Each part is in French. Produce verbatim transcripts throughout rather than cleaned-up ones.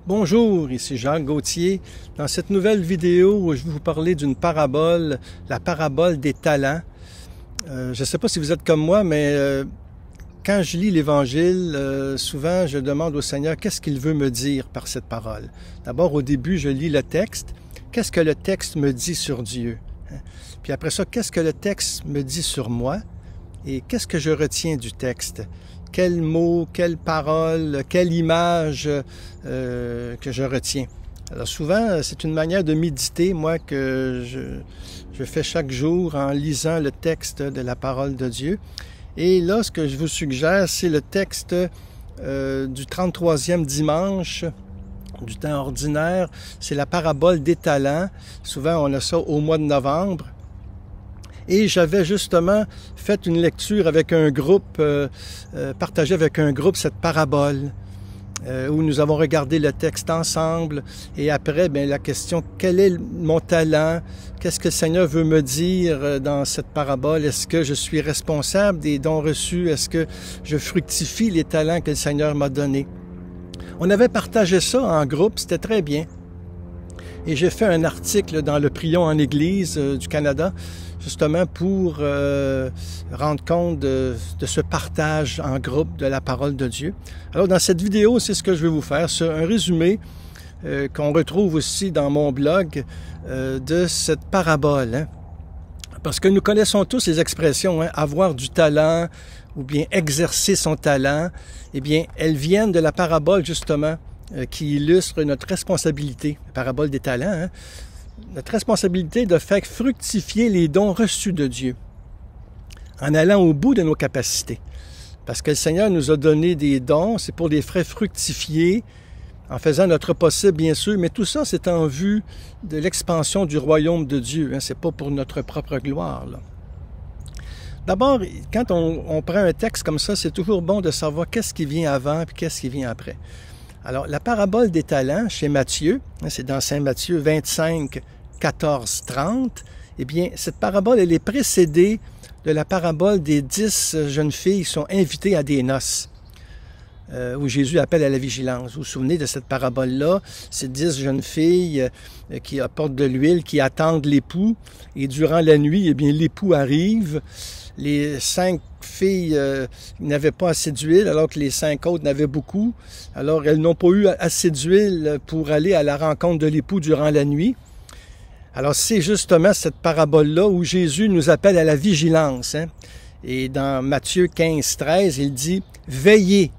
Bonjour, ici Jacques Gauthier. Dans cette nouvelle vidéo, je vais vous parler d'une parabole, la parabole des talents. Euh, je ne sais pas si vous êtes comme moi, mais euh, quand je lis l'Évangile, euh, souvent je demande au Seigneur qu'est-ce qu'il veut me dire par cette parole. D'abord, au début, je lis le texte. Qu'est-ce que le texte me dit sur Dieu? Puis après ça, qu'est-ce que le texte me dit sur moi? Et qu'est-ce que je retiens du texte? Quels mots, quelles paroles, quelle image euh, que je retiens. Alors souvent, c'est une manière de méditer, moi, que je, je fais chaque jour en lisant le texte de la parole de Dieu. Et là, ce que je vous suggère, c'est le texte euh, du trente-troisième dimanche du temps ordinaire. C'est la parabole des talents. Souvent, on a ça au mois de novembre. Et j'avais justement fait une lecture avec un groupe, euh, euh, partagé avec un groupe cette parabole, euh, où nous avons regardé le texte ensemble. Et après, bien, la question, quel est mon talent? Qu'est-ce que le Seigneur veut me dire dans cette parabole? Est-ce que je suis responsable des dons reçus? Est-ce que je fructifie les talents que le Seigneur m'a donnés? On avait partagé ça en groupe, c'était très bien. Et j'ai fait un article dans le Prions en Église euh, du Canada, justement pour euh, rendre compte de, de ce partage en groupe de la parole de Dieu. Alors dans cette vidéo, c'est ce que je vais vous faire, c'est un résumé euh, qu'on retrouve aussi dans mon blog euh, de cette parabole. Hein. Parce que nous connaissons tous les expressions, hein, avoir du talent ou bien exercer son talent, eh bien, elles viennent de la parabole justement euh, qui illustre notre responsabilité, la parabole des talents, hein. Notre responsabilité de faire fructifier les dons reçus de Dieu en allant au bout de nos capacités. Parce que le Seigneur nous a donné des dons, c'est pour les faire fructifier en faisant notre possible, bien sûr, mais tout ça, c'est en vue de l'expansion du royaume de Dieu. Hein, c'est pas pour notre propre gloire, là. D'abord, quand on, on prend un texte comme ça, c'est toujours bon de savoir qu'est-ce qui vient avant et qu'est-ce qui vient après. Alors, la parabole des talents, chez Matthieu, c'est dans Saint Matthieu vingt-cinq, quatorze, trente, eh bien, cette parabole, elle est précédée de la parabole des dix jeunes filles qui sont invitées à des noces, euh, où Jésus appelle à la vigilance. Vous vous souvenez de cette parabole-là? Ces dix jeunes filles euh, qui apportent de l'huile, qui attendent l'époux, et durant la nuit, eh bien, l'époux arrive. Les cinq filles euh, n'avaient pas assez d'huile, alors que les cinq autres n'avaient beaucoup. Alors, elles n'ont pas eu assez d'huile pour aller à la rencontre de l'époux durant la nuit. Alors, c'est justement cette parabole-là où Jésus nous appelle à la vigilance. Hein? Et dans Matthieu quinze, treize, il dit « Veillez,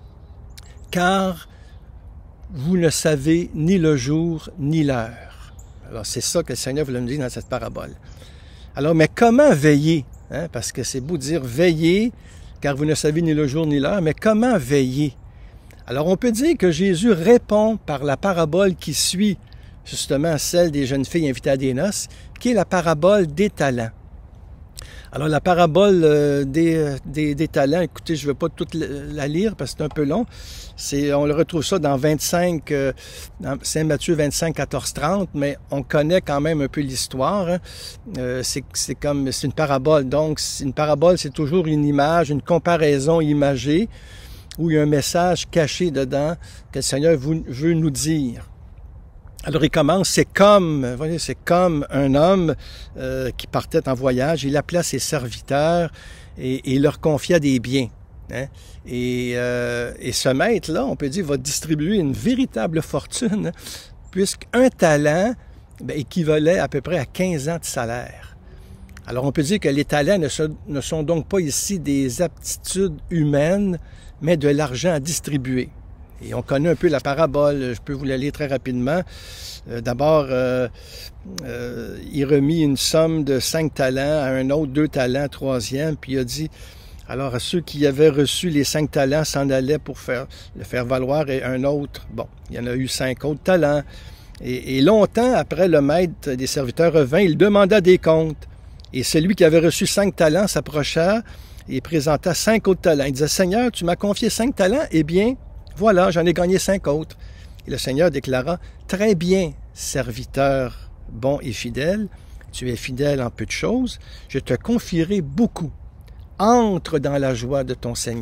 car vous ne savez ni le jour ni l'heure. » Alors, c'est ça que le Seigneur voulait nous dire dans cette parabole. Alors, mais comment veiller? Hein, parce que c'est beau de dire « veillez », car vous ne savez ni le jour ni l'heure, mais comment veiller? Alors, on peut dire que Jésus répond par la parabole qui suit justement celle des jeunes filles invitées à des noces, qui est la parabole des talents. Alors, la parabole euh, des, des, des talents, écoutez, je ne vais pas toute la lire parce que c'est un peu long. C'est, on le retrouve ça dans vingt-cinq, euh, dans Saint Matthieu vingt-cinq, quatorze, trente, mais on connaît quand même un peu l'histoire. Hein. Euh, c'est, c'est comme, c'est une parabole. Donc, une parabole, c'est toujours une image, une comparaison imagée, où il y a un message caché dedans que le Seigneur veut nous dire. Alors, il commence, c'est comme, voyez, c'est comme un homme euh, qui partait en voyage. Il appela ses serviteurs et, et il leur confia des biens. Hein? Et, euh, et ce maître-là, on peut dire, va distribuer une véritable fortune, puisqu'un talent ben, équivalait à peu près à quinze ans de salaire. Alors, on peut dire que les talents ne, se, ne sont donc pas ici des aptitudes humaines, mais de l'argent à distribuer. Et on connaît un peu la parabole, je peux vous la lire très rapidement. Euh, d'abord, euh, euh, il remit une somme de cinq talents à un autre, deux talents, troisième, puis il a dit, alors à ceux qui avaient reçu les cinq talents s'en allaient pour faire, le faire valoir, et un autre, bon, il y en a eu cinq autres talents. Et, et longtemps après, le maître des serviteurs revint, il demanda des comptes. Et celui qui avait reçu cinq talents s'approcha et présenta cinq autres talents. Il disait, Seigneur, tu m'as confié cinq talents, eh bien, voilà, j'en ai gagné cinq autres. Et le Seigneur déclara, « Très bien, serviteur bon et fidèle, tu es fidèle en peu de choses, je te confierai beaucoup. Entre dans la joie de ton Seigneur. »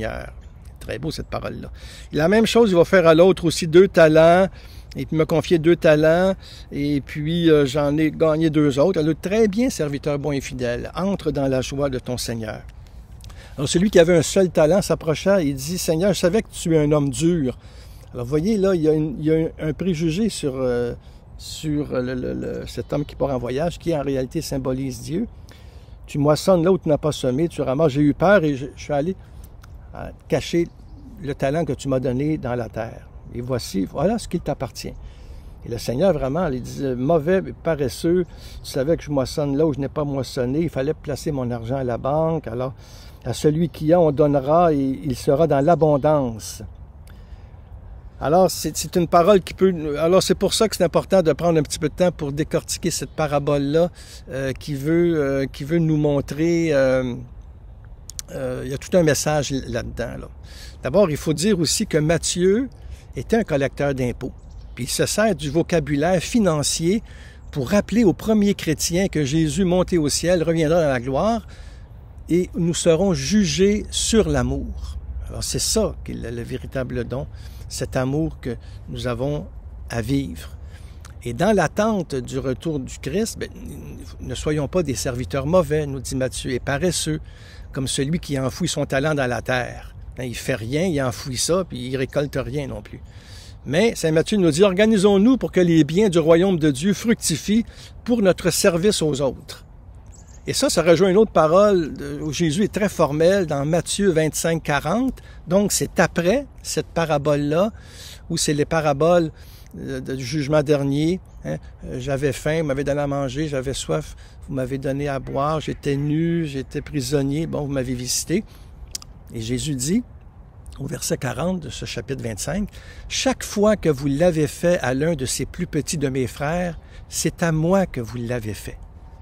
très beau cette parole-là. Et la même chose, il va faire à l'autre aussi deux talents. Et puis, il m'a confié deux talents, et puis euh, j'en ai gagné deux autres. Alors, très bien, serviteur bon et fidèle, entre dans la joie de ton Seigneur. Alors, celui qui avait un seul talent s'approcha et il dit, Seigneur, je savais que tu es un homme dur. Alors, vous voyez, là, il y a, une, il y a un, un préjugé sur, euh, sur le, le, le, cet homme qui part en voyage, qui en réalité symbolise Dieu. Tu moissonnes là où tu n'as pas semé, tu ramasses. J'ai eu peur et je, je suis allé euh, cacher le talent que tu m'as donné dans la terre. Et voici, voilà ce qu'il t'appartient. Et le Seigneur, vraiment, il disait, mauvais, paresseux, tu savais que je moissonne là où je n'ai pas moissonné, il fallait placer mon argent à la banque. Alors, à celui qui a, on donnera et il sera dans l'abondance. Alors, c'est une parole qui peut... Alors, c'est pour ça que c'est important de prendre un petit peu de temps pour décortiquer cette parabole-là euh, qui, veut, euh, qui veut nous montrer... Euh, euh, il y a tout un message là-dedans. Là. D'abord, il faut dire aussi que Matthieu était un collecteur d'impôts. Puis il se sert du vocabulaire financier pour rappeler aux premiers chrétiens que Jésus, monté au ciel, reviendra dans la gloire et nous serons jugés sur l'amour. Alors c'est ça qui est le véritable don, cet amour que nous avons à vivre. Et dans l'attente du retour du Christ, bien, ne soyons pas des serviteurs mauvais, nous dit Matthieu, et paresseux, comme celui qui enfouit son talent dans la terre. Il ne fait rien, il enfouit ça, puis il ne récolte rien non plus. Mais Saint Matthieu nous dit, organisons-nous pour que les biens du royaume de Dieu fructifient pour notre service aux autres. Et ça, ça rejoint une autre parole où Jésus est très formel dans Matthieu vingt-cinq quarante. Donc, c'est après cette parabole-là, où c'est les paraboles du jugement dernier. Hein? J'avais faim, vous m'avez donné à manger, j'avais soif, vous m'avez donné à boire, j'étais nu, j'étais prisonnier, bon, vous m'avez visité. Et Jésus dit, au verset quarante de ce chapitre vingt-cinq, « Chaque fois que vous l'avez fait à l'un de ces plus petits de mes frères, c'est à moi que vous l'avez fait. »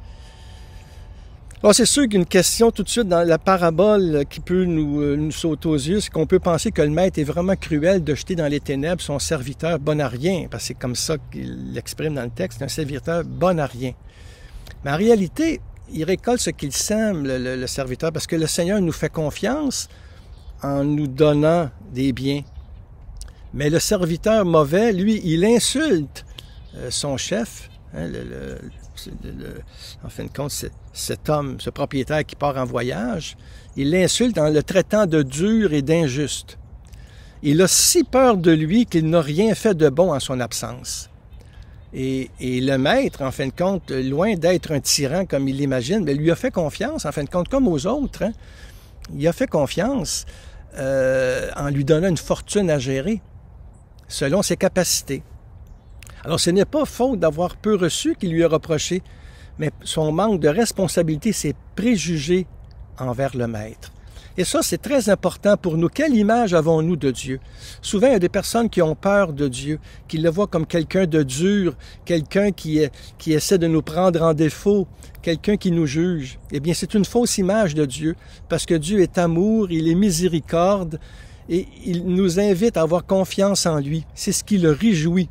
Alors, c'est sûr qu'une question tout de suite dans la parabole qui peut nous, euh, nous sauter aux yeux, c'est qu'on peut penser que le maître est vraiment cruel de jeter dans les ténèbres son serviteur bon à rien, parce que c'est comme ça qu'il l'exprime dans le texte, un serviteur bon à rien. Mais en réalité, il récolte ce qu'il sème, le, le, le serviteur, parce que le Seigneur nous fait confiance en nous donnant des biens. Mais le serviteur mauvais, lui, il insulte euh, son chef, hein, le, le, le, le, en fin de compte, c'est cet homme, ce propriétaire qui part en voyage, il l'insulte en le traitant de dur et d'injuste. Il a si peur de lui qu'il n'a rien fait de bon en son absence. Et, et le maître, en fin de compte, loin d'être un tyran comme il l'imagine, mais lui a fait confiance, en fin de compte, comme aux autres. Hein. Il a fait confiance euh, en lui donnant une fortune à gérer, selon ses capacités. Alors, ce n'est pas faute d'avoir peu reçu qu'il lui a reproché, mais son manque de responsabilité, ses préjugés envers le maître. Et ça, c'est très important pour nous. Quelle image avons-nous de Dieu? Souvent, il y a des personnes qui ont peur de Dieu, qui le voient comme quelqu'un de dur, quelqu'un qui, qui essaie de nous prendre en défaut, quelqu'un qui nous juge. Eh bien, c'est une fausse image de Dieu, parce que Dieu est amour, il est miséricorde, et il nous invite à avoir confiance en lui. C'est ce qui le réjouit.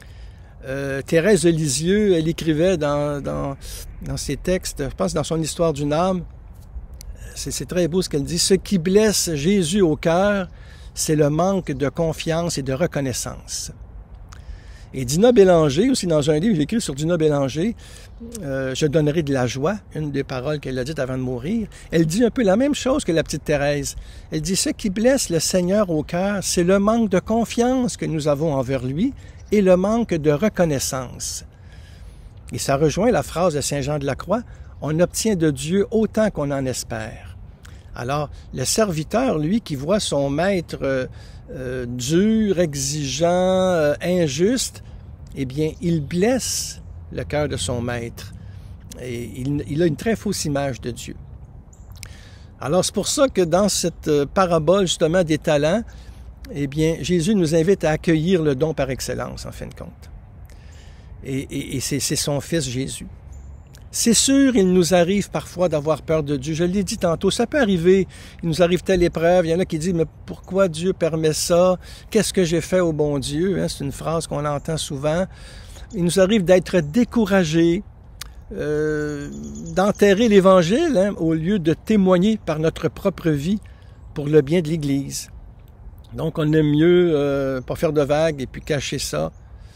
Euh, Thérèse de Lisieux, elle écrivait dans, dans, dans ses textes, je pense dans son Histoire d'une âme, c'est très beau ce qu'elle dit, « Ce qui blesse Jésus au cœur, c'est le manque de confiance et de reconnaissance. » Et Dina Bélanger, aussi dans un livre, j'ai écrit sur Dina Bélanger, euh, « Je donnerai de la joie », une des paroles qu'elle a dites avant de mourir. Elle dit un peu la même chose que la petite Thérèse. Elle dit « Ce qui blesse le Seigneur au cœur, c'est le manque de confiance que nous avons envers lui et le manque de reconnaissance. » Et ça rejoint la phrase de Saint Jean de la Croix, « On obtient de Dieu autant qu'on en espère. » Alors, le serviteur, lui, qui voit son maître euh, euh, dur, exigeant, euh, injuste, eh bien, il blesse le cœur de son maître. Et il, il a une très fausse image de Dieu. Alors, c'est pour ça que dans cette parabole, justement, des talents, eh bien, Jésus nous invite à accueillir le don par excellence, en fin de compte. Et, et, et c'est son Fils Jésus. C'est sûr, il nous arrive parfois d'avoir peur de Dieu. Je l'ai dit tantôt, ça peut arriver. Il nous arrive telle épreuve. Il y en a qui disent, mais pourquoi Dieu permet ça? Qu'est-ce que j'ai fait au bon Dieu? Hein, c'est une phrase qu'on entend souvent. Il nous arrive d'être découragés, euh, d'enterrer l'Évangile, hein, au lieu de témoigner par notre propre vie pour le bien de l'Église. Donc, on aime mieux euh, pas faire de vagues et puis cacher ça.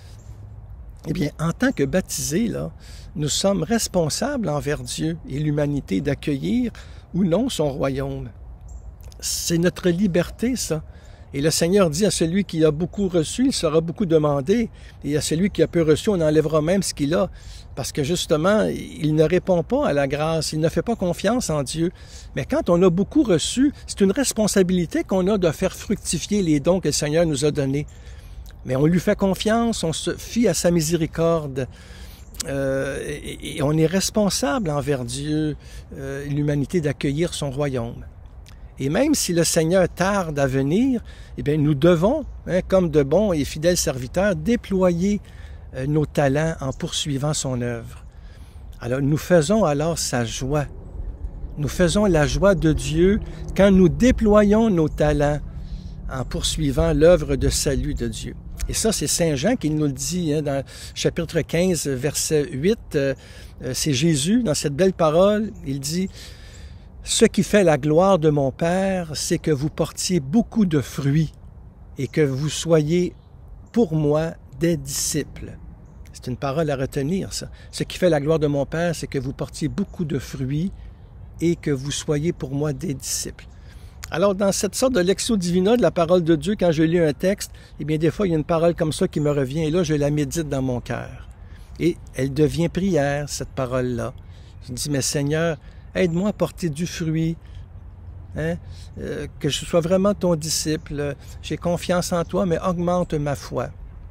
Eh bien, en tant que baptisés, là, nous sommes responsables envers Dieu et l'humanité d'accueillir ou non son royaume. C'est notre liberté, ça. Et le Seigneur dit à celui qui a beaucoup reçu, il sera beaucoup demandé. Et à celui qui a peu reçu, on enlèvera même ce qu'il a. Parce que justement, il ne répond pas à la grâce, il ne fait pas confiance en Dieu. Mais quand on a beaucoup reçu, c'est une responsabilité qu'on a de faire fructifier les dons que le Seigneur nous a donnés. Mais on lui fait confiance, on se fie à sa miséricorde. Euh, et, et on est responsable envers Dieu, euh, l'humanité, d'accueillir son royaume. Et même si le Seigneur tarde à venir, eh bien, nous devons, hein, comme de bons et fidèles serviteurs, déployer euh, nos talents en poursuivant son œuvre. Alors, nous faisons alors sa joie. Nous faisons la joie de Dieu quand nous déployons nos talents en poursuivant l'œuvre de salut de Dieu. Et ça, c'est Saint Jean qui nous le dit hein, dans chapitre quinze, verset huit. Euh, c'est Jésus, dans cette belle parole, il dit « Ce qui fait la gloire de mon Père, c'est que vous portiez beaucoup de fruits et que vous soyez pour moi des disciples. » C'est une parole à retenir, ça. « Ce qui fait la gloire de mon Père, c'est que vous portiez beaucoup de fruits et que vous soyez pour moi des disciples. » Alors, dans cette sorte de lectio divina de la parole de Dieu, quand je lis un texte, eh bien, des fois, il y a une parole comme ça qui me revient, et là, je la médite dans mon cœur. Et elle devient prière, cette parole-là. Je dis, mais Seigneur, aide-moi à porter du fruit, hein? euh, que je sois vraiment ton disciple. J'ai confiance en toi, mais augmente ma foi.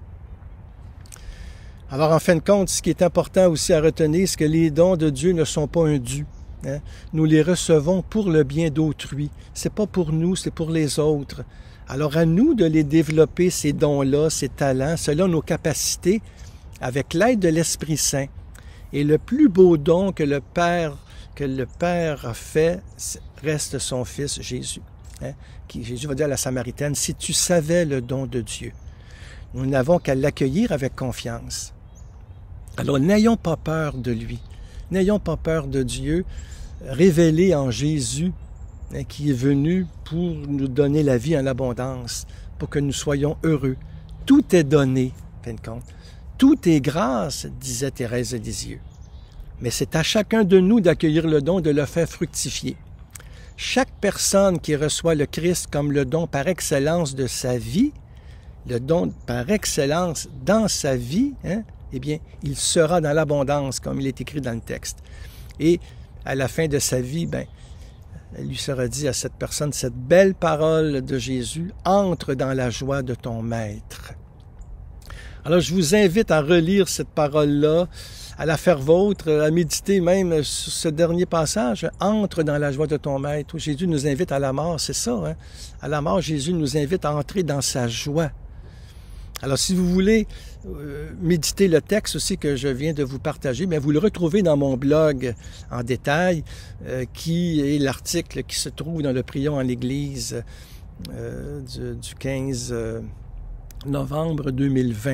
Alors, en fin de compte, ce qui est important aussi à retenir, c'est que les dons de Dieu ne sont pas un dû. Hein? Nous les recevons pour le bien d'autrui. C'est pas pour nous, c'est pour les autres. Alors à nous de les développer, ces dons-là, ces talents, selon nos capacités, avec l'aide de l'Esprit Saint. Et le plus beau don que le Père, que le Père a fait reste son Fils Jésus. Hein? Qui, Jésus va dire à la Samaritaine, « Si tu savais le don de Dieu, nous n'avons qu'à l'accueillir avec confiance. » Alors n'ayons pas peur de lui. N'ayons pas peur de Dieu, révélé en Jésus, hein, qui est venu pour nous donner la vie en abondance, pour que nous soyons heureux. Tout est donné, en fin de compte. Tout est grâce, disait Thérèse de Lisieux. Mais c'est à chacun de nous d'accueillir le don, de le faire fructifier. Chaque personne qui reçoit le Christ comme le don par excellence de sa vie, le don par excellence dans sa vie, hein, eh bien, il sera dans l'abondance, comme il est écrit dans le texte. Et à la fin de sa vie, ben, il lui sera dit à cette personne, cette belle parole de Jésus, « Entre dans la joie de ton Maître. » Alors, je vous invite à relire cette parole-là, à la faire vôtre, à méditer même sur ce dernier passage, « Entre dans la joie de ton Maître », où Jésus nous invite à la mort, c'est ça, hein? À la mort, Jésus nous invite à entrer dans sa joie. Alors, si vous voulez euh, méditer le texte aussi que je viens de vous partager, bien, vous le retrouvez dans mon blog en détail, euh, qui est l'article qui se trouve dans le Prions en l'Église euh, du, du quinze novembre deux mille vingt.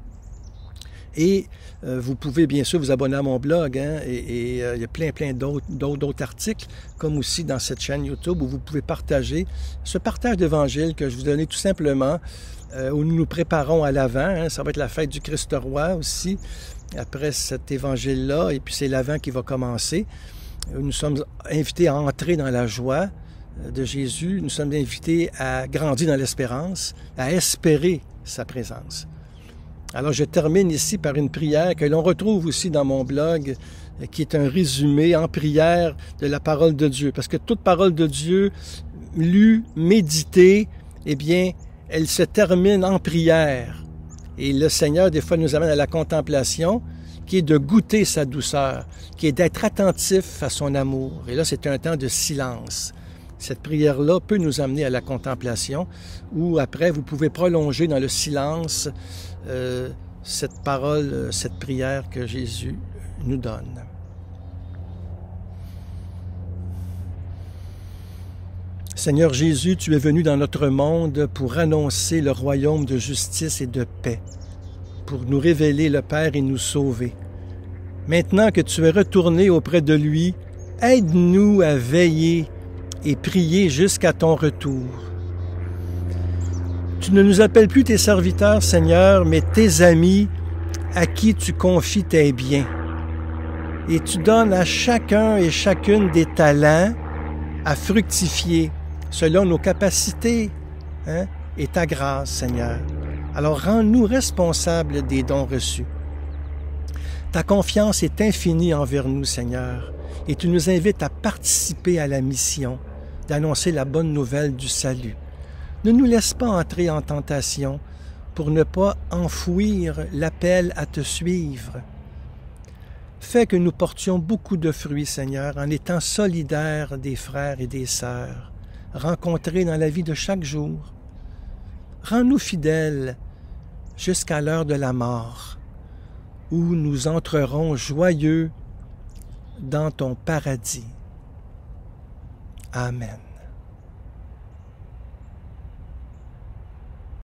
Et euh, vous pouvez bien sûr vous abonner à mon blog, hein, et, et euh, il y a plein, plein d'autres, d'autres articles, comme aussi dans cette chaîne YouTube, où vous pouvez partager ce partage d'évangile que je vous donnais tout simplement, euh, où nous nous préparons à l'Avent. Hein, ça va être la fête du Christ roi aussi, après cet évangile-là, et puis c'est l'Avent qui va commencer. Nous sommes invités à entrer dans la joie de Jésus, nous sommes invités à grandir dans l'espérance, à espérer sa présence. Alors, je termine ici par une prière que l'on retrouve aussi dans mon blog, qui est un résumé en prière de la parole de Dieu. Parce que toute parole de Dieu, lue, méditée, eh bien, elle se termine en prière. Et le Seigneur, des fois, nous amène à la contemplation, qui est de goûter sa douceur, qui est d'être attentif à son amour. Et là, c'est un temps de silence. Cette prière-là peut nous amener à la contemplation, ou après, vous pouvez prolonger dans le silence Euh, cette parole, cette prière que Jésus nous donne. Seigneur Jésus, tu es venu dans notre monde pour annoncer le royaume de justice et de paix, pour nous révéler le Père et nous sauver. Maintenant que tu es retourné auprès de lui, aide-nous à veiller et prier jusqu'à ton retour. Tu ne nous appelles plus tes serviteurs, Seigneur, mais tes amis à qui tu confies tes biens. Et tu donnes à chacun et chacune des talents à fructifier selon nos capacités, hein, et ta grâce, Seigneur. Alors rends-nous responsables des dons reçus. Ta confiance est infinie envers nous, Seigneur, et tu nous invites à participer à la mission d'annoncer la bonne nouvelle du salut. Ne nous laisse pas entrer en tentation pour ne pas enfouir l'appel à te suivre. Fais que nous portions beaucoup de fruits, Seigneur, en étant solidaires des frères et des sœurs, rencontrés dans la vie de chaque jour. Rends-nous fidèles jusqu'à l'heure de la mort, où nous entrerons joyeux dans ton paradis. Amen.